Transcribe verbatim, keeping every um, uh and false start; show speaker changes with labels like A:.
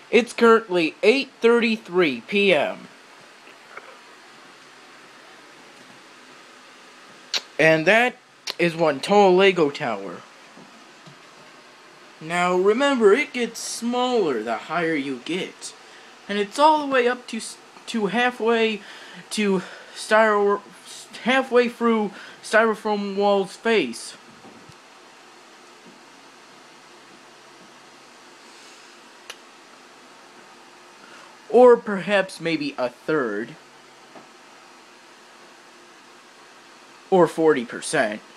A: It's currently eight thirty-three p m And that is one tall Lego tower. Now remember, it gets smaller the higher you get. And it's all the way up to to halfway to styro halfway through styrofoam wall's face. Or perhaps maybe a third. Or forty percent.